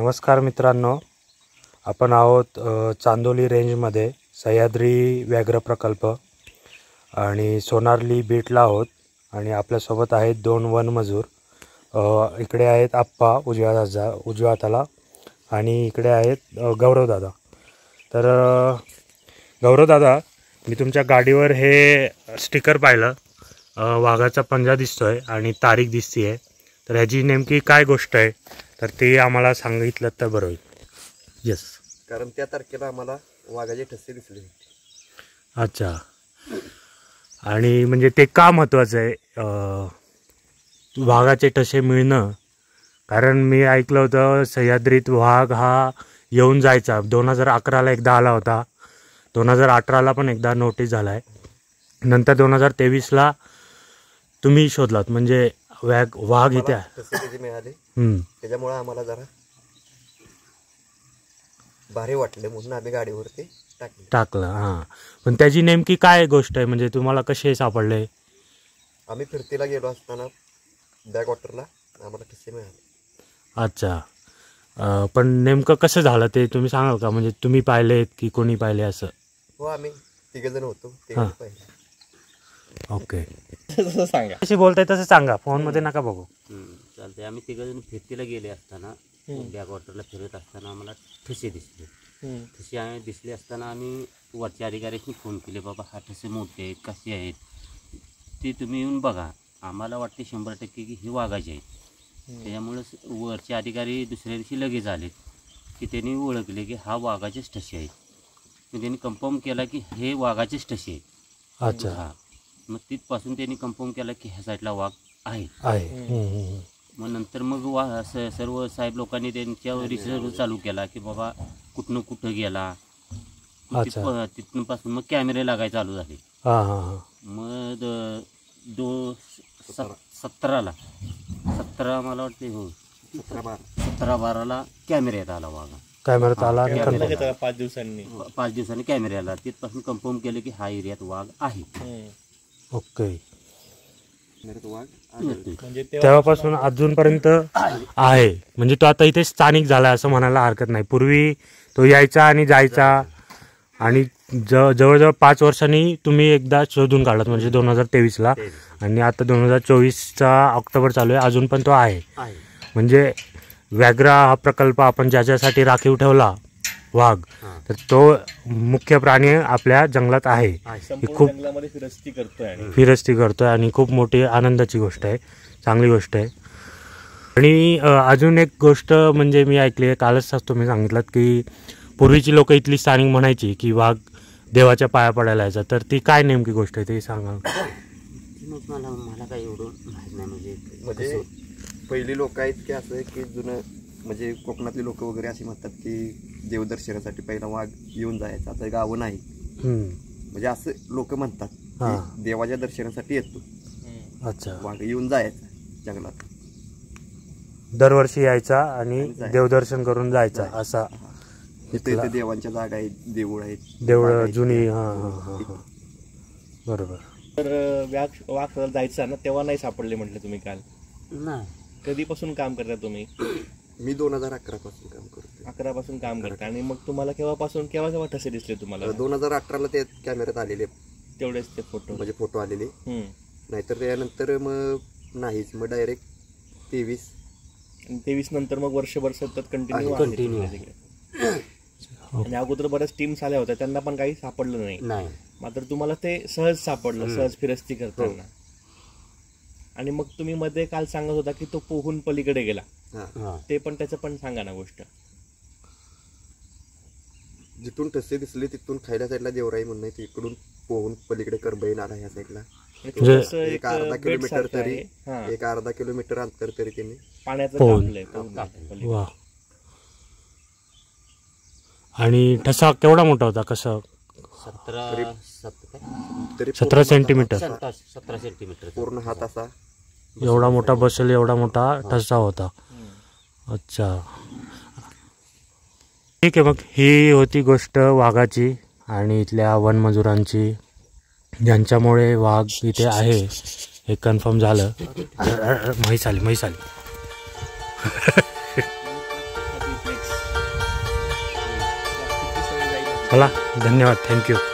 नमस्कार मित्रांनो, आपण आहोत चांदोली रेंजमध्ये सह्याद्री व्याघ्र प्रकल्प आणि सोनारली बीटला आहोत आणि आपल्यासोबत आहेत दोन वनमजूर. इकडे आहेत आप्पा उजव्या हाताला आणि इकडे आहेत गौरवदादा. तर गौरवदादा, मी तुमच्या गाडीवर हे स्टिकर पाहिलं, वाघाचा पंजा दिसतोय आणि तारीख दिसते आहे. तर ह्याची नेमकी काय गोष्ट आहे तर ते आम्हाला सांगितलं तर बरं होईल. येस, कारण त्या तारखेला आम्हाला वाघाचे ठसे दिसले. अच्छा, आणि म्हणजे ते का महत्त्वाचं आहे वाघाचे ठसे मिळणं? कारण मी ऐकलं होतं सह्याद्रीत वाघ हा येऊन जायचा. 2011ला एकदा आला होता, 2018ला पण एकदा नोटीस झाला आहे, नंतर 2023ला तुम्ही शोधलात. म्हणजे वाघ इथे ठसे मिळाले, त्याच्यामुळे आम्हाला जरा भारी वाटले म्हणून आम्ही गाडीवरती टाकलं. हां, पण त्याची नेमकी काय गोष्ट आहे? म्हणजे तुम्हाला कसे सापडले? आम्ही फिरतीला गेलो असताना बॅक वॉटरला आम्हाला ठसे मिळाले. अच्छा, पण नेमकं कसं झालं ते तुम्ही सांगाल का? म्हणजे तुम्ही पाहिलेत की कोणी पाहिले असं? हो, आम्ही तिघजण होतो ते पाहिले. ओके, तसं सांगा, कशी बोलताय तसं सांगा, फोनमध्ये नका बघू. चालतंय. आम्ही तिघजण फिरतीला गेले असताना बॅक वॉटरला फिरत असताना आम्हाला ठसे दिसले. ठसे दिसले असताना आम्ही वरच्या अधिकाऱ्यांनी फोन केले, बाबा हा ठसे मोठे आहेत, कसे आहेत ते तुम्ही येऊन बघा. आम्हाला वाटते 100% की हे वाघाचे आहेत. त्याच्यामुळं वरचे अधिकारी दुसऱ्या दिवशी लगेच आले की त्यांनी ओळखले की हा वाघाचेच ठसे आहेत. मग त्यांनी कन्फर्म केला की हे वाघाचेच ठसे आहेत. अच्छा, हां, मग तिथपासून त्यांनी कन्फर्म केला की ह्या साईडला वाघ आहे. मग नंतर मग सर्व साहेब लोकांनी त्यांच्यावर रिसर्च चालू केला की बाबा कुठनं कुठं गेला. तिथून पासून मग कॅमेरे लागायला चालू झाले. मग 17 मला वाटते, हो 17-12ला कॅमेऱ्यात आला वाघा. कॅमेऱ्यात आला 5 दिवसांनी कॅमेरे आला. तिथपासून कन्फर्म केलं की हा एरियात वाघ आहे. ओके, वाघ म्हणजे तेव्हापासून अजूनपर्यंत आहे. म्हणजे तो आता इथे स्थानिक झाला असं म्हणायला हरकत नाही. पूर्वी तो यायचा आणि जायचा आणि जवळजवळ 5 वर्षांनी तुम्ही एकदा शोधून काढलात, म्हणजे 2023ला, आणि आता 2024चा ऑक्टोबर चालू आहे, अजून पण तो आहे. म्हणजे व्याघ्र हा प्रकल्प आपण ज्याच्यासाठी राखीव ठेवला वाघ, तर तो मुख्य प्राणी आपल्या जंगलात आहे. खूप फिरस्ती करतोय आणि खूप मोठी आनंदाची गोष्ट आहे, चांगली गोष्ट आहे. आणि अजून एक गोष्ट म्हणजे मी ऐकली आहे, कालच तुम्ही सांगितलं की पूर्वीची लोक इथली स्थानिक म्हणायची की वाघ देवाच्या पाया पडायला यायचा. तर ती काय नेमकी गोष्ट आहे ते सांगाल? मला काय एवढं माहीत नाही. म्हणजे पहिली लोक आहेत की असं की जुनं, म्हणजे कोकणातली लोक वगैरे अशी म्हणतात की देवदर्शनासाठी पहिला वाघ येऊन जायचा. आता गावं नाही, म्हणजे असं लोक म्हणतात की देवाच्या दर्शनासाठी येतो. अच्छा, वाघ येऊन जायचा जंगलात, दरवर्षी यायचा आणि देवदर्शन करून जायचा. असा इथे देवांच्या जागा आहेत, देऊळ आहेत, देऊळ जुनी. बरोबर. तर वाघ जायचा ना तेव्हा नाही सापडले म्हटलं तुम्ही काल? नाही. कधीपासून काम करता तुम्ही? मी 2011 पासून काम करतो. 11 पासून काम करता. आणि मग तुम्हाला केव्हा ठसे दिसले तुम्हाला? 2018ला ते कॅमेऱ्यात आलेले तेवढेच ते फोटो, म्हणजे फोटो आलेले. नाहीतर त्यानंतर मग नाहीच. मग डायरेक्ट 23 नंतर मग वर्षभर सतत कंटिन्यू. आणि अगोदर बऱ्याच टीम्स आल्या होत्या, त्यांना पण काही सापडलं नाही. मात्र तुम्हाला ते सहज सापडलं, सहज फिरस्ती करताना. आणि मग तुम्ही मध्ये काल सांगत होता की तो पोहून पलीकडे गेला, ते पण त्याचं पण सांगा ना गोष्ट. जिथून ठसे दिसले तिथून खायला साईडला देवराई म्हणून आहे, तिकडून पोहून पलीकडे करबई नाला ह्या साईडला एक अर्धा किलोमीटर तरी, एक अर्धा किलोमीटर अंतर तरी त्यांनी पाण्याचं. आणि ठसा केवढा मोठा होता? कसं? 17 सेंटीमीटर. 17 सेंटीमीटर पूर्ण हात असा एवढा मोठा बसेल, एवढा मोठा ठसा होता. अच्छा, ठीक आहे. मग ही होती गोष्ट वाघाची आणि इथल्या वनमजुरांची, ज्यांच्यामुळे वाघ इथे आहे हे कन्फर्म झालं. म्हैस आली. चला धन्यवाद, थँक्यू.